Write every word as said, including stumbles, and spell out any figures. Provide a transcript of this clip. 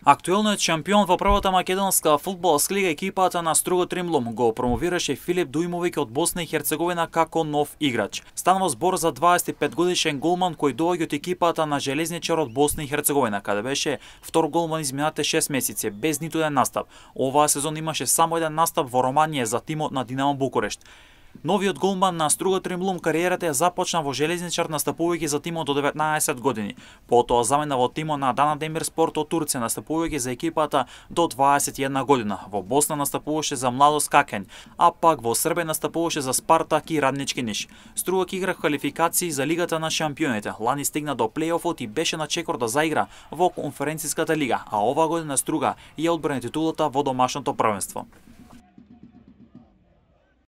Актуелниот шампион во првата македонска фудбалска лига екипата на Стругот Римлум го промовираше Филип Дујмовиќ од Босна и Херцеговина како нов играч. Станува збор за дваесет и пет годишен голман кој доаѓа од екипата на Железничар од Босна и Херцеговина, каде беше втор голман изминатите шест месеци без ниту еден настап. Оваа сезона имаше само еден настап во Романија за тимот на Динамо Букурешт. Новиот голман на Стругот Римлум кариерата ја започна во Железничар настапувајќи за тимот до деветнаесет години. Потоа замена во тимот на Адана Демирспорт од Турција настапувајќи за екипата до дваесет и една година. Во Босна настапуваше за Младост Какен, а пак во Србија настапуваше за Спартак и Раднички Ниш. Стругот игра квалификации за Лигата на шампионите. Лани стигна до плејофот и беше на чекор да заигра во Конференцијската лига, а оваа година Струга ја одбрани титулата во домашното првенство.